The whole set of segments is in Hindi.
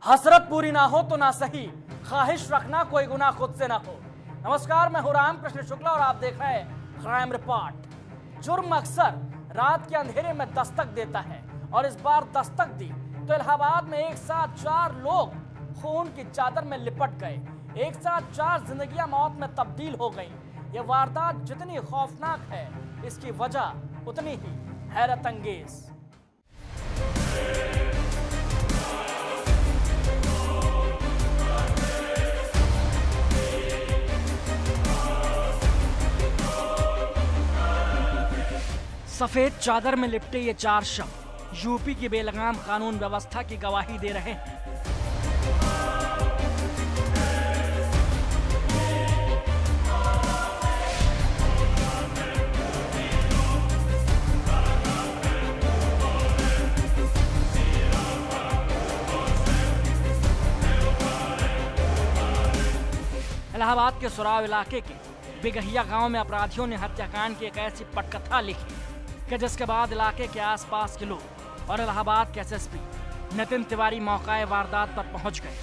हसरत पूरी ना हो तो ना सही, ख्वाहिश रखना कोई गुनाह खुद से ना हो। नमस्कार, मैं हूं रामकृष्ण शुक्ला और आप देख रहे हैं क्राइम रिपोर्ट। जुर्म अक्सर रात के अंधेरे में दस्तक देता है और इस बार दस्तक दी तो इलाहाबाद में एक साथ 4 लोग खून की चादर में लिपट गए। एक साथ 4 जिंदगियां मौत में तब्दील हो गईं। यह वारदात जितनी खौफनाक है, इसकी वजह उतनी ही हैरत अंगेज। सफेद चादर में लिपटे ये 4 शव यूपी की बेलगाम कानून व्यवस्था की गवाही दे रहे हैं। इलाहाबाद के सुराव इलाके के बिगहिया गांव में अपराधियों ने हत्याकांड की एक ऐसी पटकथा लिखी कि जिसके बाद इलाके के आसपास के लोग और इलाहाबाद के एसएसपी नितिन तिवारी मौका वारदात पर पहुंच गए।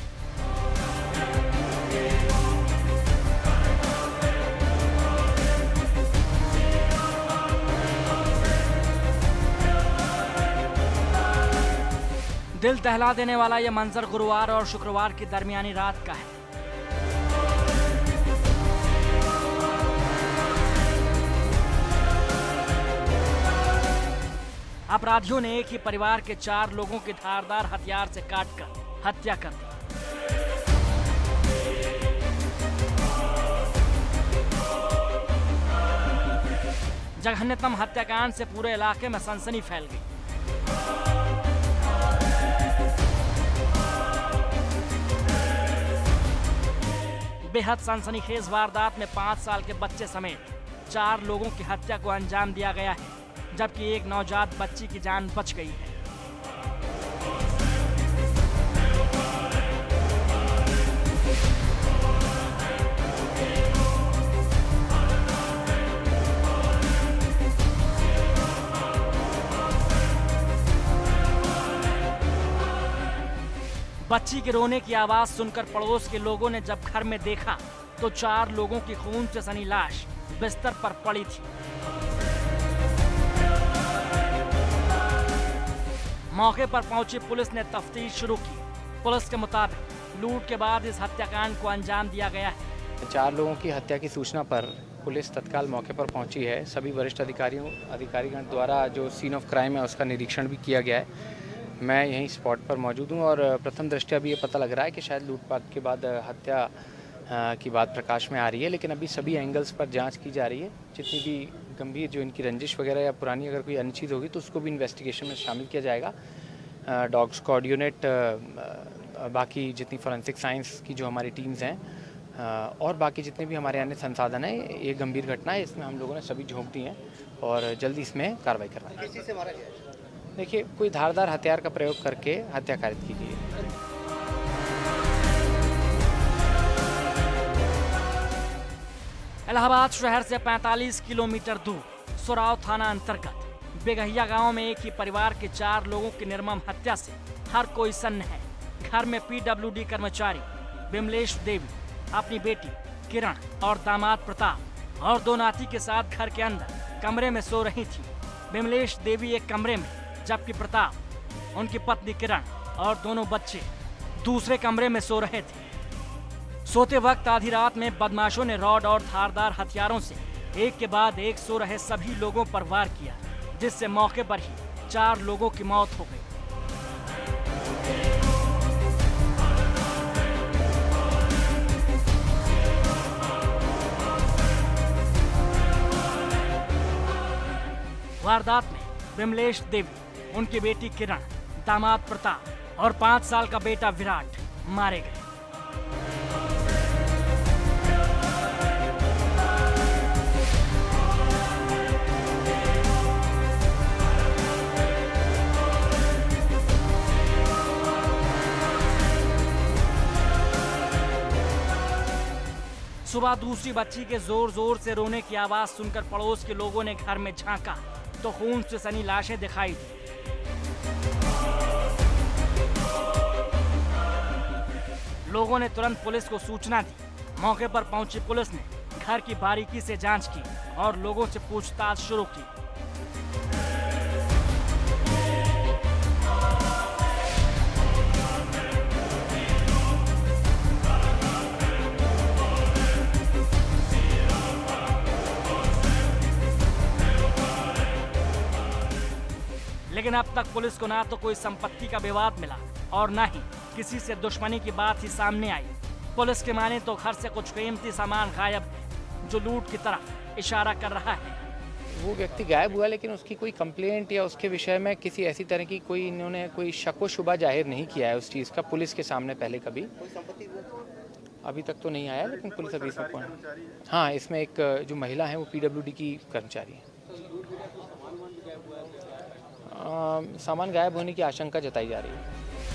दिल दहला देने वाला यह मंजर गुरुवार और शुक्रवार की दरमियानी रात का है। अपराधियों ने एक ही परिवार के 4 लोगों की धारदार हथियार से काटकर हत्या कर दी। जघन्यतम हत्याकांड से पूरे इलाके में सनसनी फैल गई। बेहद सनसनीखेज वारदात में 5 साल के बच्चे समेत 4 लोगों की हत्या को अंजाम दिया गया है, जबकि एक नवजात बच्ची की जान बच गई है। बच्ची के रोने की आवाज सुनकर पड़ोस के लोगों ने जब घर में देखा तो 4 लोगों की खून से सनी लाश बिस्तर पर पड़ी थी। मौके पर पहुंची पुलिस ने तफ्तीश शुरू की। पुलिस के मुताबिक लूट के बाद इस हत्याकांड को अंजाम दिया गया है। 4 लोगों की हत्या की सूचना पर पुलिस तत्काल मौके पर पहुंची है। सभी वरिष्ठ अधिकारीगण द्वारा जो सीन ऑफ क्राइम है उसका निरीक्षण भी किया गया है। मैं यहीं स्पॉट पर मौजूद हूं और प्रथम दृष्टया अभी ये पता लग रहा है कि शायद लूटपाट के बाद हत्या की बात प्रकाश में आ रही है, लेकिन अभी सभी एंगल्स पर जाँच की जा रही है। जितनी भी गंभीर जो इनकी रंजिश वगैरह या पुरानी अगर कोई अन्य चीज़ होगी तो उसको भी इन्वेस्टिगेशन में शामिल किया जाएगा। डॉग्स कोऑर्डिनेट, बाकी जितनी फॉरेंसिक साइंस की जो हमारी टीम्स हैं और बाकी जितने भी हमारे अन्य संसाधन हैं, ये गंभीर घटना है, इसमें हम लोगों ने सभी झोंक दी हैं और जल्दी इसमें कार्रवाई करवाएंगे। किस चीज़ से मारा गया? देखिए, कोई धारदार हथियार का प्रयोग करके हत्या कारित की गई है। इलाहाबाद शहर से 45 किलोमीटर दूर सुराव थाना अंतर्गत बेगहिया गांव में एक ही परिवार के 4 लोगों की निर्मम हत्या से हर कोई सन्न है। घर में पीडब्ल्यूडी कर्मचारी बिमलेश देवी अपनी बेटी किरण और दामाद प्रताप और 2 नाती के साथ घर के अंदर कमरे में सो रही थी। बिमलेश देवी एक कमरे में, जबकि प्रताप, उनकी पत्नी किरण और दोनों बच्चे दूसरे कमरे में सो रहे थे। सोते वक्त आधी रात में बदमाशों ने रॉड और धारदार हथियारों से एक के बाद एक सो रहे सभी लोगों पर वार किया, जिससे मौके पर ही 4 लोगों की मौत हो गई। वारदात में बिमलेश देवी, उनकी बेटी किरण, दामाद प्रताप और 5 साल का बेटा विराट मारे गए। सुबह दूसरी बच्ची के जोर जोर से रोने की आवाज सुनकर पड़ोस के लोगों ने घर में झांका तो खून से सनी लाशें दिखाई दी। लोगों ने तुरंत पुलिस को सूचना दी। मौके पर पहुंची पुलिस ने घर की बारीकी से जांच की और लोगों से पूछताछ शुरू की। लेकिन अब तक पुलिस को ना तो कोई संपत्ति का विवाद मिला और न ही किसी से दुश्मनी की बात ही सामने आई। पुलिस के माने तो घर से कुछ कीमती सामान गायब है, जो लूट की तरफ इशारा कर रहा है। वो व्यक्ति गायब हुआ, लेकिन उसकी कोई कंप्लेंट या उसके विषय में किसी ऐसी तरह की कोई इन्होंने कोई शक व शुबा जाहिर नहीं किया है उस चीज़ का पुलिस के सामने पहले कभी। अभी तक तो नहीं आया, लेकिन पुलिस अभी इसमें हाँ, इसमें एक जो महिला है वो PWD की कर्मचारी है। सामान गायब होने की आशंका जताई जा रही है।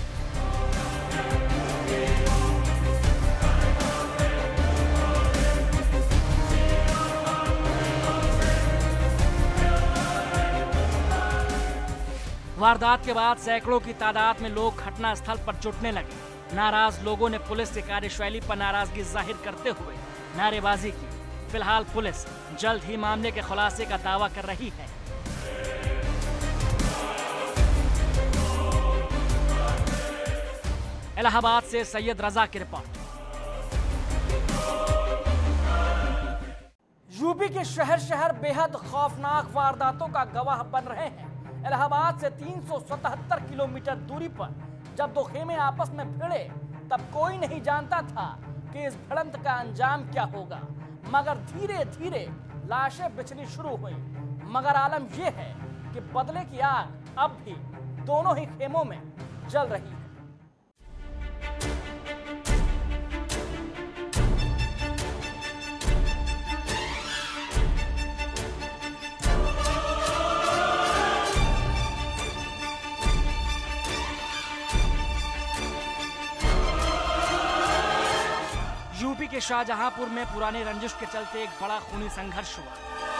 वारदात के बाद सैकड़ों की तादाद में लोग घटना स्थल पर जुटने लगे। नाराज लोगों ने पुलिस की कार्यशैली पर नाराजगी जाहिर करते हुए नारेबाजी की। फिलहाल पुलिस जल्द ही मामले के खुलासे का दावा कर रही है। इलाहाबाद से सैयद रजा की रिपोर्ट। यूपी के शहर शहर बेहद खौफनाक वारदातों का गवाह बन रहे हैं। इलाहाबाद से 377 किलोमीटर दूरी पर जब दो खेमे आपस में भिड़े तब कोई नहीं जानता था कि इस भिड़ंत का अंजाम क्या होगा, मगर धीरे धीरे लाशें बिछनी शुरू हुई। मगर आलम यह है कि बदले की आग अब भी दोनों ही खेमों में जल रही है। यूपी के शाहजहांपुर में पुराने रंजिश के चलते एक बड़ा खूनी संघर्ष हुआ।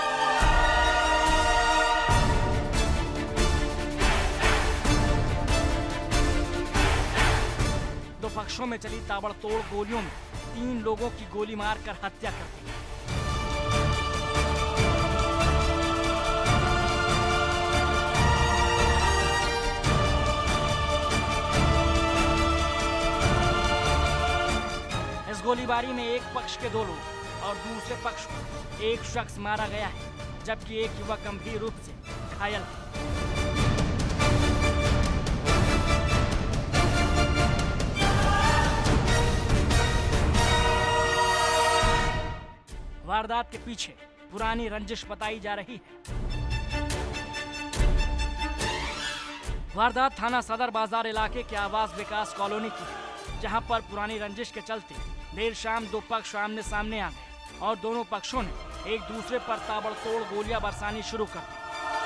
दो पक्षों में चली ताबड़तोड़ गोलियों में 3 लोगों की गोली मारकर हत्या कर दी। गोलीबारी में एक पक्ष के 2 लोग और दूसरे पक्ष को एक शख्स मारा गया है, जबकि एक युवक गंभीर रूप से घायल है। वारदात के पीछे पुरानी रंजिश बताई जा रही है। वारदात थाना सदर बाजार इलाके के आवास विकास कॉलोनी की है, जहां पर पुरानी रंजिश के चलते देर शाम 2 पक्ष आमने सामने आ गए और दोनों पक्षों ने एक दूसरे पर ताबड़तोड़ गोलियां बरसानी शुरू कर दी।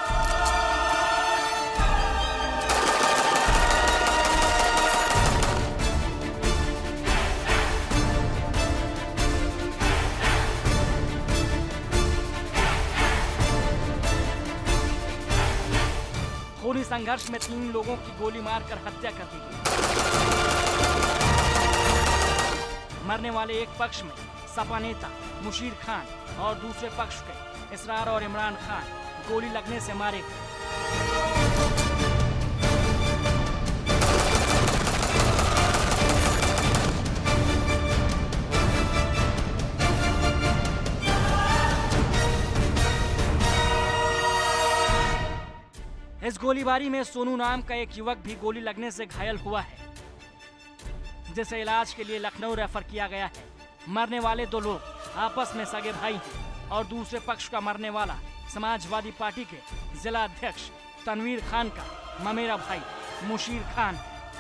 खूनी संघर्ष में 3 लोगों की गोली मारकर हत्या कर दी गई। मरने वाले एक पक्ष में सपा नेता मुशीर खान और दूसरे पक्ष के इसरार और इमरान खान गोली लगने से मारे गए। इस गोलीबारी में सोनू नाम का एक युवक भी गोली लगने से घायल हुआ है, जिसे इलाज के लिए लखनऊ रेफर किया गया है। मरने वाले 2 लोग आपस में सगे भाई हैं और दूसरे पक्ष का मरने वाला समाजवादी पार्टी के जिला अध्यक्ष तनवीर खान का ममेरा भाई मुशीर खान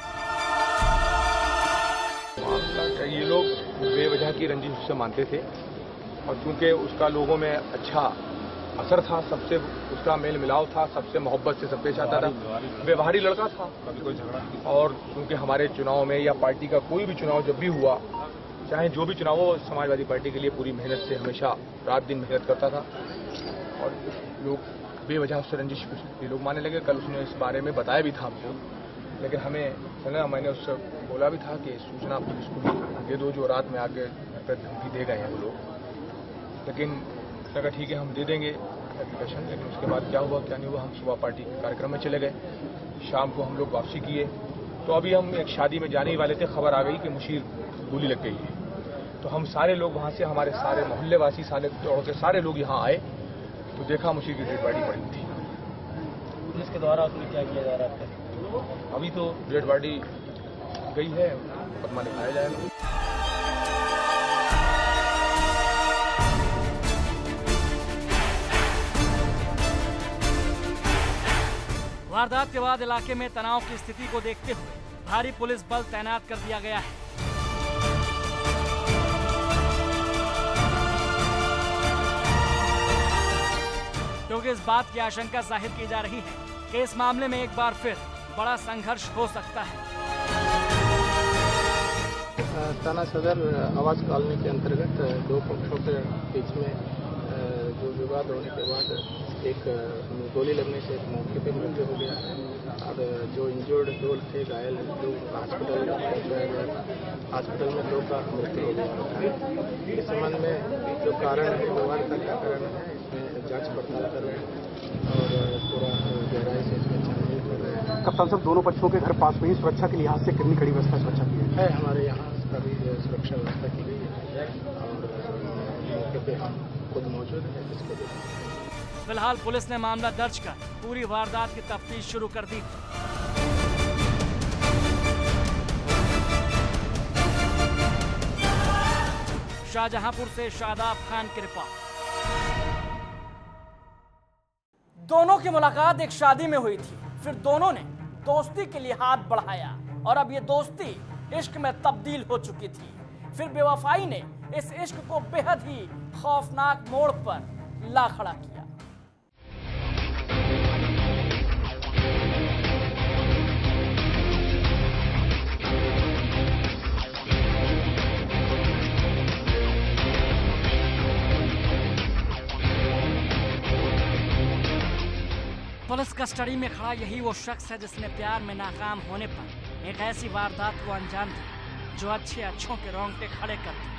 है। ये लोग बेवजह की रंजिश से मानते थे और चूंकि उसका लोगों में अच्छा असर था, सबसे उसका मेल मिलाव था, सबसे मोहब्बत से सब पेश आता था, व्यवहारी लड़का था। और क्योंकि हमारे चुनाव में या पार्टी का कोई भी चुनाव जब भी हुआ, चाहे जो भी चुनाव हो, समाजवादी पार्टी के लिए पूरी मेहनत से हमेशा रात दिन मेहनत करता था और लोग बेवजह उससे रंजिश ये लोग मानने लगे। कल उसने इस बारे में बताया भी था हमको, लेकिन हमें चला, मैंने उससे बोला भी था कि सूचना पुलिस को दे दो, जो रात में आके धमकी दे गए हैं वो लोग। लेकिन उसने कहा ठीक है हम दे देंगे एप्लीकेशन। लेकिन उसके बाद क्या हुआ क्या नहीं हुआ, हम सुबह पार्टी के कार्यक्रम में चले गए, शाम को हम लोग वापसी किए। तो अभी हम एक शादी में जाने ही वाले थे, खबर आ गई कि मुशीर गोली लग गई है। तो हम सारे लोग वहाँ से, हमारे सारे मोहल्ले वासी, सारे दौड़ के सारे लोग यहाँ आए तो देखा मुशीर की डेड बॉडी पड़ी थी। पुलिस के द्वारा उसमें क्या किया जा रहा है? अभी तो डेड बॉडी गई है, मुकदमा लिखाया जाएगा। वारदात के बाद इलाके में तनाव की स्थिति को देखते हुए भारी पुलिस बल तैनात कर दिया गया है। क्योंकि इस बात की आशंका जाहिर की जा रही है कि इस मामले में एक बार फिर बड़ा संघर्ष हो सकता है। थाना सदर आवास कॉलोनी के अंतर्गत दो पक्षों के बीच में जो विवाद होने के बाद एक गोली लगने से मौके पर मृत्यु हो गया है और जो इंजर्ड दो थे, घायल लोग हॉस्पिटल पहुंचाया गया। हॉस्पिटल में दो का मृत्यु हो गया। इस संबंध में जो कारण है, विवाद का क्या कारण है, इसमें जांच पड़ताल कर रहे हैं और पूरा गहराई से इसमें छानबीन कर रहे हैं। कप्तान साहब, दोनों पक्षों के घर पास में ही सुरक्षा के लिहाज से कितनी कड़ी व्यवस्था सुरक्षा की है? हमारे यहाँ सभी सुरक्षा व्यवस्था की गई है और मौके पे हम खुद मौजूद हैं। इसको फिलहाल पुलिस ने मामला दर्ज कर पूरी वारदात की तफ्तीश शुरू कर दी। शाहजहांपुर से शादाब खान की रिपोर्ट। दोनों की मुलाकात एक शादी में हुई थी, फिर दोनों ने दोस्ती के लिए हाथ बढ़ाया और अब ये दोस्ती इश्क में तब्दील हो चुकी थी। फिर बेवफाई ने इस इश्क को बेहद ही खौफनाक मोड़ पर ला खड़ा किया। पुलिस कस्टडी में खड़ा यही वो शख्स है जिसने प्यार में नाकाम होने पर एक ऐसी वारदात को अंजाम दिया जो अच्छे अच्छों के रोंगटे खड़े कर दिए।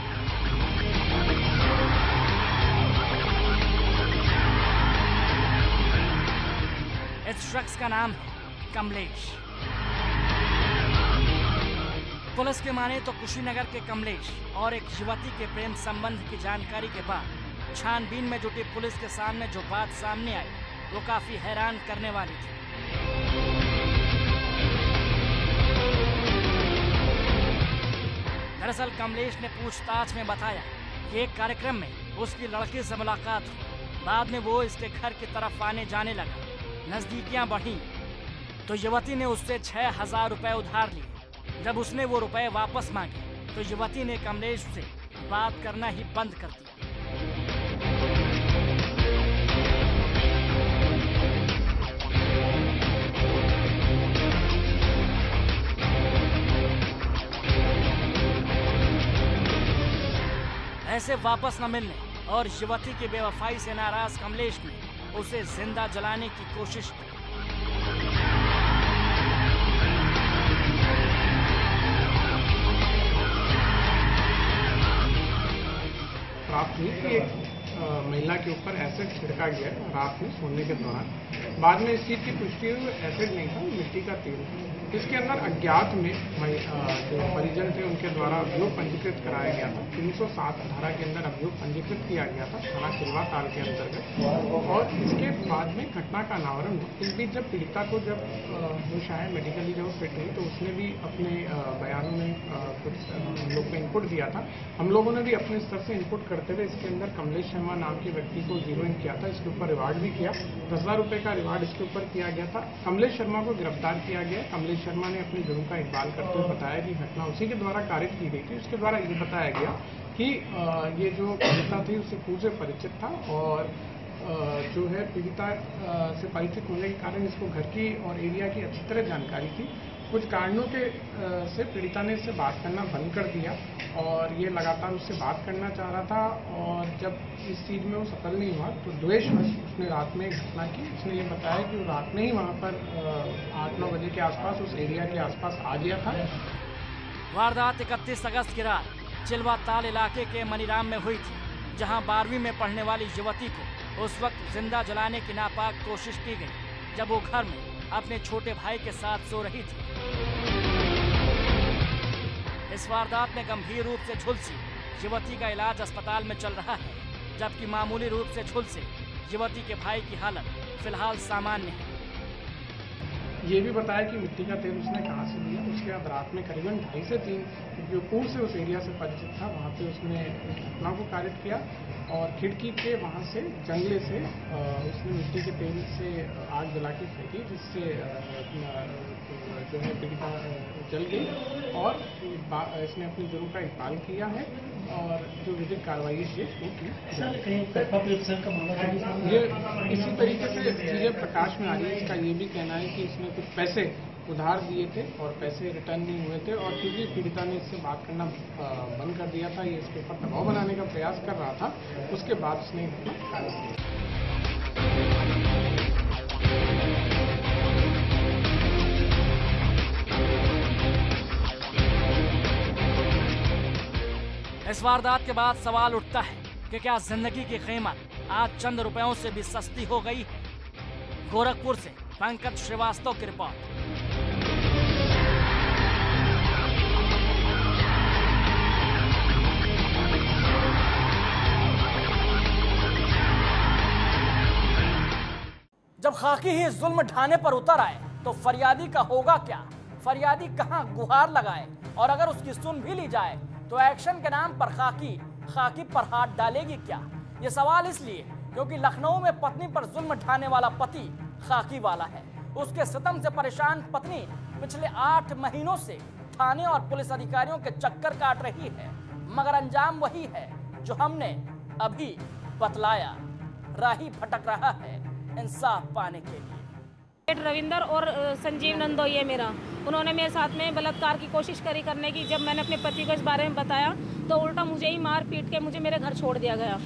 इस शख्स का नाम है कमलेश। पुलिस के माने तो कुशीनगर के कमलेश और एक युवती के प्रेम संबंध की जानकारी के बाद छानबीन में जुटी पुलिस के सामने जो बात सामने आई वो काफी हैरान करने वाली थी। दरअसल कमलेश ने पूछताछ में बताया कि एक कार्यक्रम में उसकी लड़की से मुलाकात हुई। बाद में वो इसके घर की तरफ आने जाने लगा। नजदीकियां बढ़ी तो युवती ने उससे 6,000 रुपए उधार लिए। जब उसने वो रुपए वापस मांगे तो युवती ने कमलेश से बात करना ही बंद कर दिया। ऐसे वापस न मिलने और युवती की बेवफाई से नाराज कमलेश ने उसे जिंदा जलाने की कोशिश की। प्राप्त हुई कि एक महिला के ऊपर एसिड छिड़का गया रात में सोने के दौरान। बाद में इस चीज की पुष्टि हुई, एसिड नहीं था, मिट्टी का तेल था। इसके अंदर अज्ञात में जो परिजन थे उनके द्वारा अभियोग पंजीकृत कराया गया था। 307 धारा के अंदर अभियोग पंजीकृत किया गया था थाना सिलवा ताल के अंतर्गत। और इसके बाद में घटना का अनावरण हुआ। इस बीच जब पीड़िता को जब होश आया, मेडिकली जब फिट हुई, तो उसने भी अपने बयानों में कुछ हम लोग को इनपुट दिया था। हम लोगों ने भी अपने स्तर से इनपुट करते हुए इसके अंदर कमलेश शर्मा नाम के व्यक्ति को जीरो इन किया था। इसके ऊपर रिवार्ड भी किया, 10,000 रुपए का रिवार्ड इसके ऊपर किया गया था। कमलेश शर्मा को गिरफ्तार किया गया। कमलेश शर्मा ने अपने जुर्म का इकबाल करते हुए बताया कि घटना उसी के द्वारा कारित की गई थी। उसके द्वारा ये बताया गया कि ये जो पीड़िता थी उससे पूर्व से परिचित था और जो है पीड़िता से परिचित होने के कारण इसको घर की और एरिया की अच्छी तरह जानकारी थी। कुछ कारणों के से पीड़िता ने इससे बात करना बंद कर दिया और ये लगातार उससे बात करना चाह रहा था, और जब इस चीज़ में वो सफल नहीं हुआ तो द्वेषवश उसने रात में एक घटना की। उसने ये बताया कि वो रात में ही वहाँ पर 8-9 बजे के आसपास उस एरिया के आसपास आ गया था। वारदात 31 अगस्त की रात चिलवा ताल इलाके के मनीराम में हुई थी, जहां 12वीं में पढ़ने वाली युवती को उस वक्त जिंदा जलाने की नापाक कोशिश की गई जब वो घर में अपने छोटे भाई के साथ सो रही थी। इस वारदात में गंभीर रूप से झुलसी युवती का इलाज अस्पताल में चल रहा है, जबकि मामूली रूप से झुलसे युवती के भाई की हालत फिलहाल सामान्य है। ये भी बताया कि मिट्टी का तेल उसने कहाँ से लिया। उसके बाद रात में करीबन 2:30 से 3, जो पूर्व से उस एरिया से परिचित था, वहाँ पे उसने घटना को कारित किया और खिड़की के वहाँ से जंगले से उसने मिट्टी के तेल से आग जला के फेंकी, जिससे जो है पीड़िता जल गई और इसने अपने जुर्म का इकरार किया है और जो विधिक कार्रवाई है वो की। ये इसी तरीके से चीजें प्रकाश में आ रही है। इसका ये भी कहना है कि इसने कुछ पैसे उधार दिए थे और पैसे रिटर्न नहीं हुए थे, और क्योंकि पीड़िता ने इससे बात करना बंद कर दिया था, ये इसके ऊपर दबाव बनाने का प्रयास कर रहा था, उसके बाद उसने घटना कारित की। इस वारदात के बाद सवाल उठता है कि क्या जिंदगी की कीमत आज चंद रुपयों से भी सस्ती हो गई है? गोरखपुर से पंकज श्रीवास्तव की रिपोर्ट। जब खाकी ही जुल्म ढाने पर उतर आए तो फरियादी का होगा क्या? फरियादी कहां गुहार लगाए, और अगर उसकी सुन भी ली जाए तो एक्शन के नाम पर खाकी पर हाथ डालेगी क्या? ये सवाल इसलिए क्योंकि लखनऊ में पत्नी पर जुल्म ढाने वाला पति खाकी वाला है। उसके सितम से परेशान पत्नी पिछले 8 महीनों से थाने और पुलिस अधिकारियों के चक्कर काट रही है, मगर अंजाम वही है जो हमने अभी बतलाया। राही भटक रहा है इंसाफ पाने के लिए। रविंदर और संजीव नंदोई है मेरा, उन्होंने मेरे साथ में बलात्कार की कोशिश करने की। जब मैंने अपने पति को इस बारे में बताया तो उल्टा मुझे ही मार पीट के मुझे मेरे घर छोड़ दिया गया।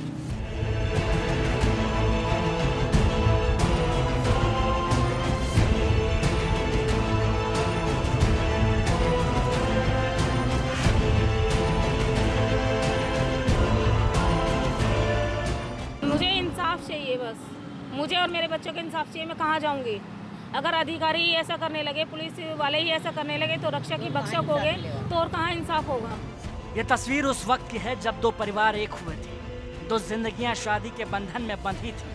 मुझे इंसाफ चाहिए, बस मुझे और मेरे बच्चों को इंसाफ चाहिए। मैं कहाँ जाऊँगी? अगर अधिकारी ही ऐसा करने लगे, पुलिस वाले ही ऐसा करने लगे तो रक्षा की भक्षक हो गए तो और कहाँ इंसाफ होगा? ये तस्वीर उस वक्त की है जब 2 परिवार एक हुए थे, 2 जिंदगियां शादी के बंधन में बंधी थी।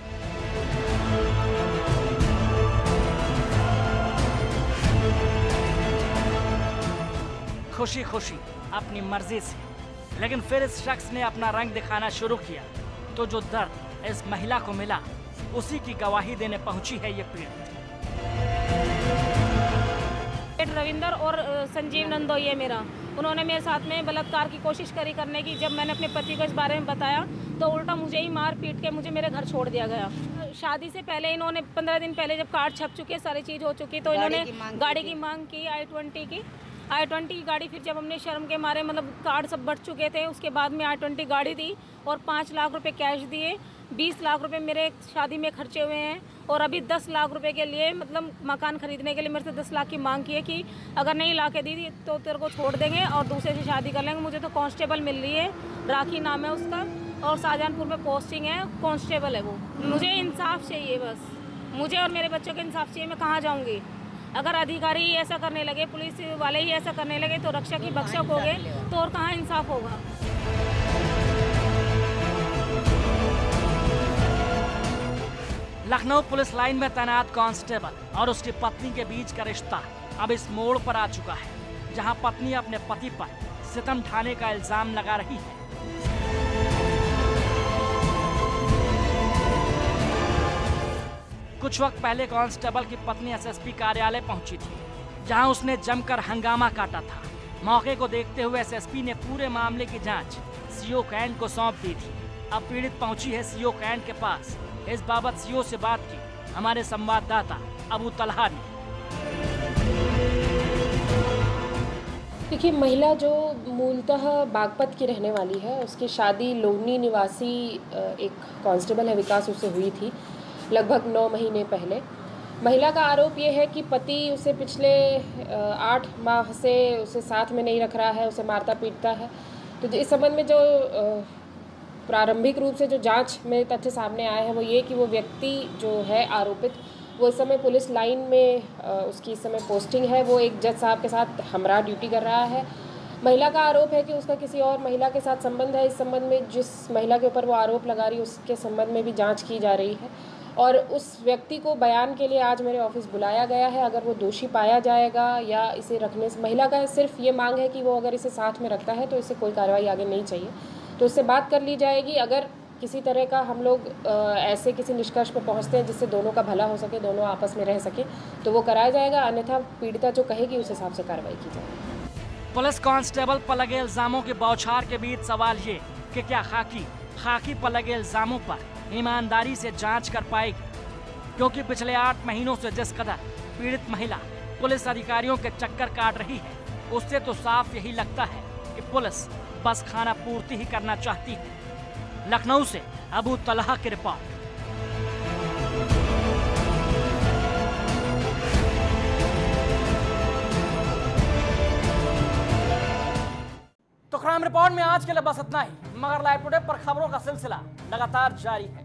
खुशी खुशी अपनी मर्जी से, लेकिन फिर इस शख्स ने अपना रंग दिखाना शुरू किया तो जो दर्द इस महिला को मिला उसी की गवाही देने पहुंची है ये पीड़ित। रविंदर और संजीव नंदोई है मेरा, उन्होंने मेरे साथ में बलात्कार की कोशिश करने की। जब मैंने अपने पति को इस बारे में बताया तो उल्टा मुझे ही मार पीट के मुझे मेरे घर छोड़ दिया गया। शादी से पहले इन्होंने 15 दिन पहले जब कार्ड छप चुके, सारी चीज़ हो चुकी, तो इन्होंने गाड़ी की मांग की, i20 की गाड़ी। फिर जब हमने शर्म के मारे, मतलब कार्ड सब बढ़ चुके थे, उसके बाद में i20 गाड़ी दी और 5 लाख रुपए कैश दिए। 20 लाख रुपए मेरे शादी में खर्चे हुए हैं और अभी 10 लाख रुपए के लिए, मतलब मकान खरीदने के लिए मेरे से 10 लाख की मांग की है कि अगर नहीं ला के दी तो तेरे को छोड़ देंगे और दूसरे से शादी कर लेंगे। मुझे तो कांस्टेबल मिल रही है, राखी नाम है उसका, और शाहजहानपुर में पोस्टिंग है, कांस्टेबल है वो। मुझे इंसाफ चाहिए, बस मुझे और मेरे बच्चों को इंसाफ चाहिए। मैं कहाँ जाऊँगी? अगर अधिकारी ही ऐसा करने लगे, पुलिस वाले ही ऐसा करने लगे तो रक्षा की भक्षक हो गए तो और कहाँ इंसाफ होगा? लखनऊ पुलिस लाइन में तैनात कांस्टेबल और उसकी पत्नी के बीच का रिश्ता अब इस मोड़ पर आ चुका है जहां पत्नी अपने पति पर सितम ढाने का इल्जाम लगा रही है। कुछ वक्त पहले कांस्टेबल की पत्नी एसएसपी कार्यालय पहुंची थी, जहां उसने जमकर हंगामा काटा था। मौके को देखते हुए एसएसपी ने पूरे मामले की जांच सीओ कैंट को सौंप दी थी। अब पीड़ित पहुंची है सीओ कैंट के पास इस बाबत सीओ से बात की हमारे संवाददाता अबू तलहा ने। देखिए, महिला जो मूलतः बागपत की रहने वाली है, उसकी शादी लोनी निवासी एक कांस्टेबल है विकास उससे हुई थी लगभग 9 महीने पहले। महिला का आरोप ये है कि पति उसे पिछले 8 माह से उसे साथ में नहीं रख रहा है, उसे मारता पीटता है। तो इस संबंध में जो प्रारंभिक रूप से जो जांच में तथ्य सामने आए हैं वो ये कि वो व्यक्ति जो है आरोपित, वो इस समय पुलिस लाइन में उसकी इस समय पोस्टिंग है। वो एक जज साहब के साथ हमरा ड्यूटी कर रहा है। महिला का आरोप है कि उसका किसी और महिला के साथ संबंध है। इस संबंध में जिस महिला के ऊपर वो आरोप लगा रही है उसके संबंध में भी जांच की जा रही है और उस व्यक्ति को बयान के लिए आज मेरे ऑफिस बुलाया गया है। अगर वो दोषी पाया जाएगा या इसे रखने से, महिला का सिर्फ ये मांग है कि वो अगर इसे साथ में रखता है तो इसे कोई कार्रवाई आगे नहीं चाहिए, तो उससे बात कर ली जाएगी। अगर किसी तरह का हम लोग ऐसे किसी निष्कर्ष पर पहुंचते हैं जिससे दोनों का भला हो सके, दोनों आपस में रह सके, तो वो कराया जाएगा। अन्यथा पीड़िता जो कहेगी उस हिसाब से कार्रवाई की जाएगी। पुलिस कांस्टेबल पर लगे इल्जामों के बौछार के बीच सवाल ये कि क्या खाकी पर लगे इल्जामों पर ईमानदारी से जांच कर पाएगी, क्योंकि पिछले 8 महीनों से जिस कदर पीड़ित महिला पुलिस अधिकारियों के चक्कर काट रही है, उससे तो साफ यही लगता है कि पुलिस बस खाना पूर्ति ही करना चाहती है। लखनऊ से अबू तलहा की रिपोर्ट। तो क्राइम रिपोर्ट में आज के लिए बस इतना ही, मगर लाइव टुडे पर खबरों का सिलसिला लगातार जारी है।